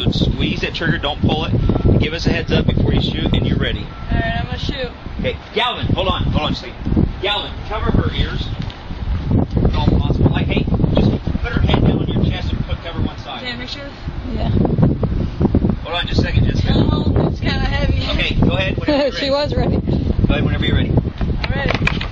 So squeeze that trigger, don't pull it. Give us a heads up before you shoot, and you're ready. Alright, I'm gonna shoot. Okay, Galvin, hold on, just a second. Galvin, cover her ears. If all possible. Like, hey, just put her head down on your chest and cover one side. Can I make sure? Yeah. Hold on just a second, Jessica. Oh, it's kind of heavy. Okay, go ahead whenever you're ready. She was ready. Go ahead whenever you're ready. I'm ready.